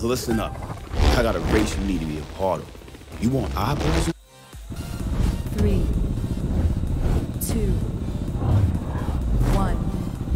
So listen up. I got a race you need to be a part of. You want eyeballs? 3, 2, 1.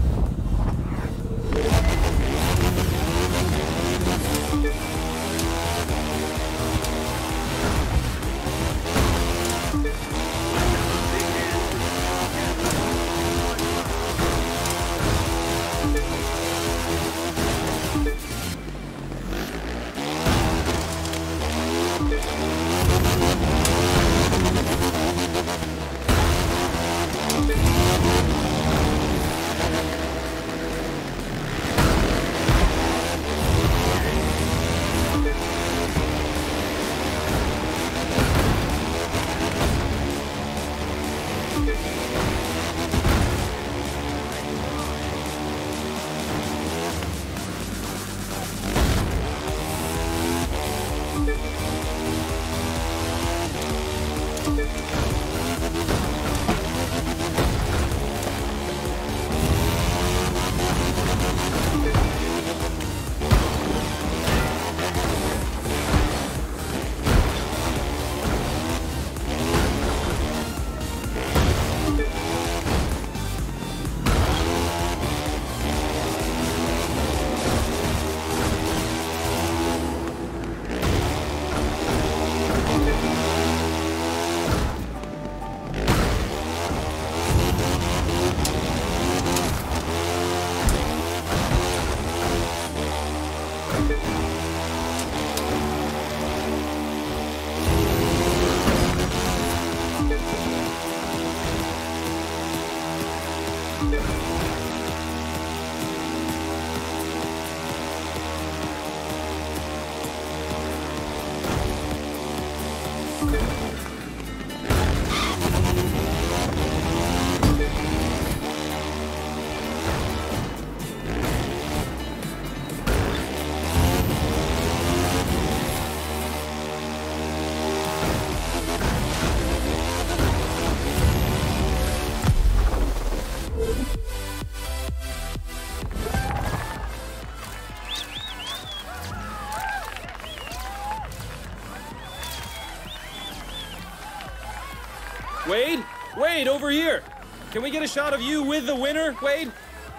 Wade? Wade, over here! Can we get a shot of you with the winner, Wade?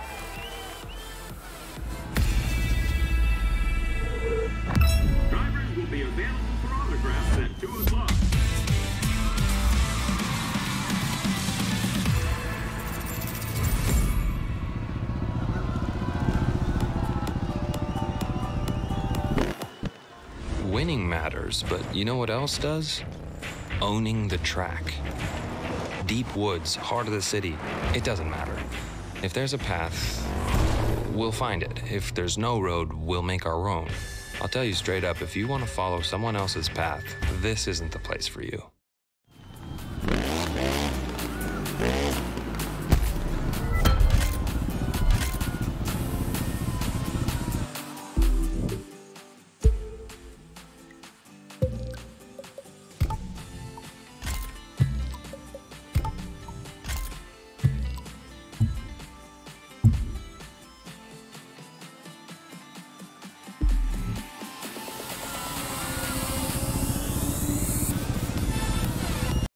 Drivers will be available for autographs at 2 o'clock. Winning matters, but you know what else does? Owning the track. Deep woods, heart of the city, it doesn't matter. If there's a path, we'll find it. If there's no road, we'll make our own. I'll tell you straight up, if you want to follow someone else's path, this isn't the place for you.